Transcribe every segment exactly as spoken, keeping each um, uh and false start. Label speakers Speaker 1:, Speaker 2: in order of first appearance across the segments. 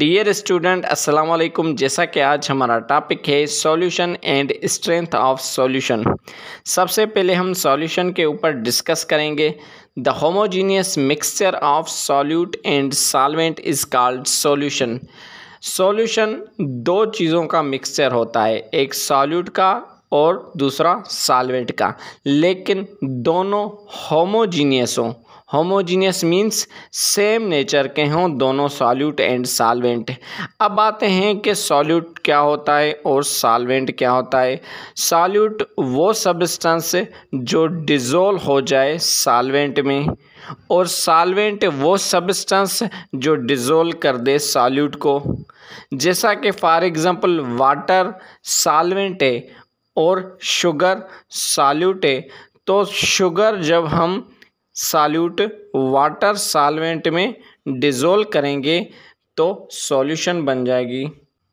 Speaker 1: Dear student अस्सलाम वालेकुम। जैसा कि आज हमारा टॉपिक है solution and strength of solution. सबसे पहले हम सॉल्यूशन के ऊपर डिस्कस करेंगे। The homogeneous mixture of solute and solvent is called solution. Solution दो चीज़ों का मिक्सचर होता है, एक सॉल्यूट का और दूसरा सॉल्वेंट का, लेकिन दोनों होमोजीनियस हों। होमोजीनियस मीन्स सेम नेचर के हों दोनों सॉल्यूट एंड सॉल्वेंट। अब आते हैं कि सॉल्यूट क्या होता है और सॉल्वेंट क्या होता है। सॉल्यूट वो सब्सटेंस जो डिज़ोल्व हो जाए सॉल्वेंट में, और सॉल्वेंट वो सब्सटेंस जो डिज़ोल्व कर दे सॉल्यूट को। जैसा कि फॉर एग्ज़ाम्पल वाटर सॉल्वेंट है और शुगर सॉल्यूट है, तो शुगर जब हम सॉल्यूट वाटर सॉल्वेंट में डिज़ोल्व करेंगे तो सॉल्यूशन बन जाएगी।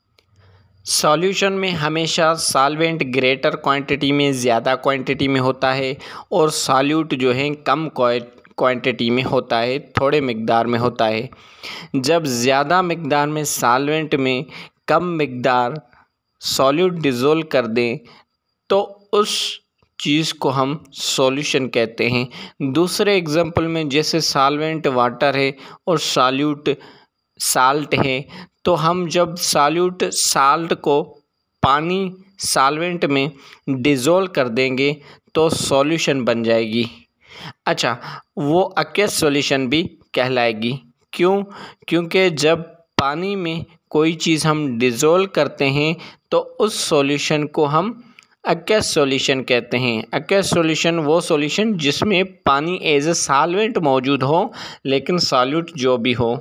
Speaker 1: सॉल्यूशन में हमेशा सॉल्वेंट ग्रेटर क्वांटिटी में ज़्यादा क्वांटिटी में होता है और सॉल्यूट जो है कम क्वांटिटी में होता है, थोड़े मिकदार में होता है। जब ज़्यादा मिकदार में सॉल्वेंट में कम मिकदार सॉल्यूट डिज़ोल्व कर दें तो उस चीज़ को हम सॉल्यूशन कहते हैं। दूसरे एग्जांपल में जैसे सॉल्वेंट वाटर है और सॉल्यूट साल्ट है, तो हम जब सॉल्यूट साल्ट को पानी सॉल्वेंट में डिज़ोल्व कर देंगे तो सॉल्यूशन बन जाएगी। अच्छा, वो अक्वस सॉल्यूशन भी कहलाएगी। क्यों? क्योंकि जब पानी में कोई चीज़ हम डिज़ोल्व करते हैं तो उस सॉल्यूशन को हम अक्वस सॉल्यूशन कहते हैं। अक्वस सॉल्यूशन वो सॉल्यूशन जिसमें पानी एज ए सॉल्वेंट मौजूद हो लेकिन सॉल्यूट जो भी हो।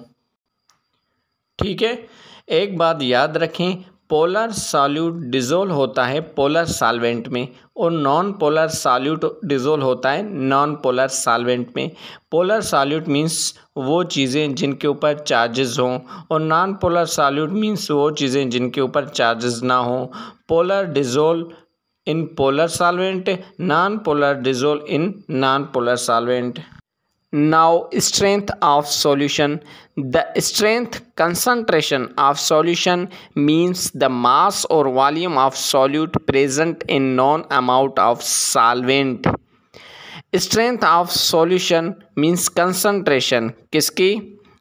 Speaker 1: ठीक है, एक बात याद रखें, पोलर सॉल्यूट डिज़ोल्व होता है पोलर सॉल्वेंट में और नॉन पोलर सॉल्यूट डिज़ोल्व होता है नॉन पोलर सॉल्वेंट में। पोलर सॉल्यूट मीन्स वो चीज़ें जिनके ऊपर चार्जेस हों और नॉन पोलर सॉल्यूट मीन्स वो चीज़ें जिनके ऊपर चार्जेस ना हों। Polar dissolve in polar solvent, non-polar dissolve in non-polar solvent. Now strength of solution. The strength concentration of solution means the mass or volume of solute present in known amount of solvent. Strength of solution means concentration किसकी?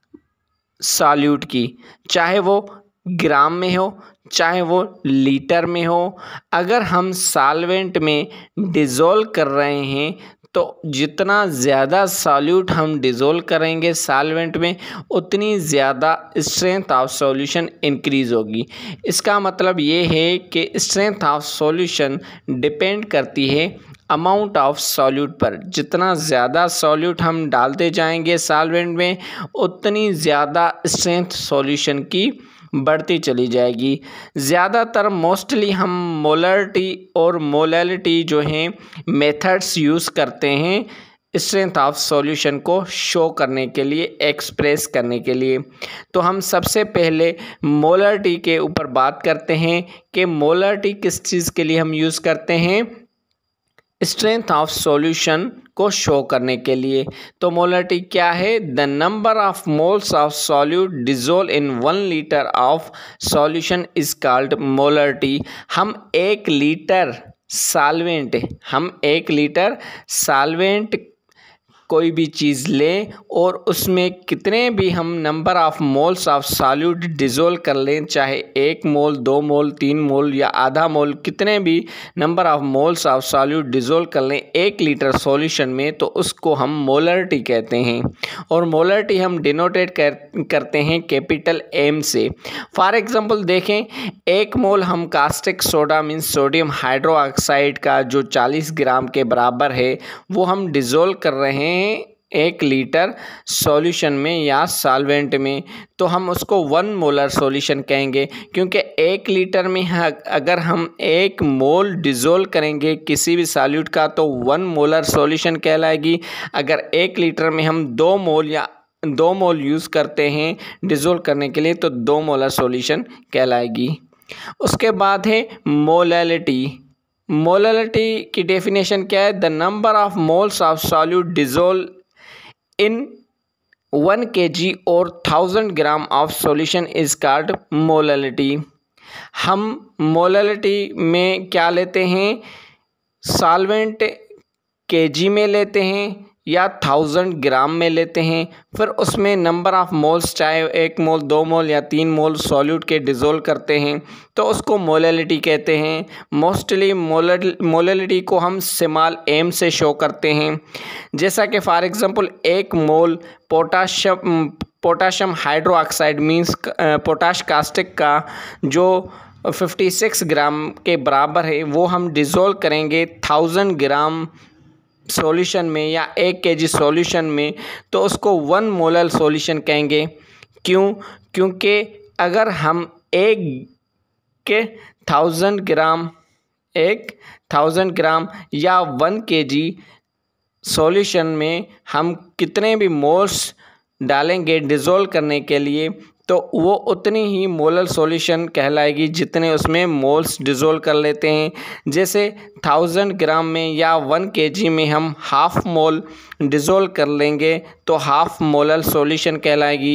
Speaker 1: Solute की, चाहे वो ग्राम में हो चाहे वो litre में हो। अगर हम सॉल्वेंट में डिज़ोल्व कर रहे हैं तो जितना ज़्यादा सॉल्यूट हम डिज़ोल्व करेंगे सॉल्वेंट में उतनी ज़्यादा स्ट्रेंथ ऑफ सॉल्यूशन इंक्रीज़ होगी। इसका मतलब ये है कि स्ट्रेंथ ऑफ सॉल्यूशन डिपेंड करती है अमाउंट ऑफ सॉल्यूट पर। जितना ज़्यादा सॉल्यूट हम डालते जाएंगे सॉल्वेंट में उतनी ज़्यादा स्ट्रेंथ सॉल्यूशन की बढ़ती चली जाएगी। ज़्यादातर मोस्टली हम मोलरिटी और मोलैलिटी जो हैं मेथड्स यूज़ करते हैं स्ट्रेंथ ऑफ सॉल्यूशन को शो करने के लिए, एक्सप्रेस करने के लिए। तो हम सबसे पहले मोलरिटी के ऊपर बात करते हैं कि मोलरिटी किस चीज़ के लिए हम यूज़ करते हैं, स्ट्रेंथ ऑफ सॉल्यूशन को शो करने के लिए। तो मोलरिटी क्या है? The number of moles of solute dissolve in one litre of solution is called molarity. हम एक लीटर सॉल्वेंट हम एक लीटर सॉल्वेंट कोई भी चीज़ लें और उसमें कितने भी हम number of moles of solute dissolve कर लें, चाहे एक मोल, दो मोल, तीन मोल या आधा मोल, कितने भी number of moles of solute dissolve कर लें एक लीटर सॉल्यूशन में, तो उसको हम मोलरिटी कहते हैं। और मोलरिटी हम डिनोटेट कर करते हैं कैपिटल एम से। फॉर एग्जांपल देखें, एक मोल हम caustic soda means sodium hydroxide का जो चालीस ग्राम के बराबर है वो हम डिज़ोल्व कर रहे हैं एक लीटर सॉल्यूशन में या सॉल्वेंट में, तो हम उसको वन मोलर सॉल्यूशन कहेंगे। क्योंकि एक लीटर में अगर हम एक मोल डिज़ोल्व करेंगे किसी भी सॉल्यूट का तो वन मोलर सॉल्यूशन कहलाएगी। अगर एक लीटर में हम दो मोल या दो मोल यूज़ करते हैं डिज़ोल्व करने के लिए तो दो मोलर सॉल्यूशन कहलाएगी। उसके बाद है मोलैलिटी। मोलैलिटी की डेफिनेशन क्या है? The number of moles of solute dissolve in one K G और thousand gram of solution is called molality. हम मोलैलिटी में क्या लेते हैं, सॉल्वेंट केजी में लेते हैं या थाउजेंड ग्राम में लेते हैं, फिर उसमें नंबर ऑफ़ मोल्स, चाहे एक मोल, दो मोल या तीन मोल सॉल्यूट के डिज़ोल्व करते हैं तो उसको मोलैलिटी कहते हैं। मोस्टली मोलैलिटी को हम स्मॉल एम से शो करते हैं, जैसा कि फॉर एग्जांपल एक mole potassium potassium hydroxide means potash caustic का जो छप्पन ग्राम के बराबर है, वो हम डिज़ोल्व करेंगे थाउजेंड ग्राम सॉल्यूशन में या एक केजी सॉल्यूशन में, तो उसको वन मोलर सॉल्यूशन कहेंगे। क्यों? क्योंकि अगर हम एक के थाउजेंड ग्राम एक थाउजेंड ग्राम या वन केजी सॉल्यूशन में हम कितने भी मोल्स डालेंगे डिज़ोल्व करने के लिए, तो वो उतनी ही मोलर सॉल्यूशन कहलाएगी जितने उसमें मोल्स डिज़ोल्व कर लेते हैं। जैसे थाउजेंड ग्राम में या वन केजी में हम हाफ मोल डिज़ोल्व कर लेंगे तो हाफ मोलर सॉल्यूशन कहलाएगी।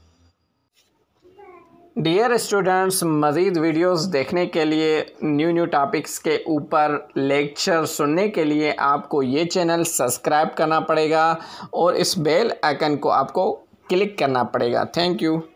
Speaker 1: डियर स्टूडेंट्स, मज़ीद वीडियोस देखने के लिए, न्यू न्यू टॉपिक्स के ऊपर लेक्चर सुनने के लिए आपको ये चैनल सब्सक्राइब करना पड़ेगा और इस बेल आइकन को आपको क्लिक करना पड़ेगा। Thank you.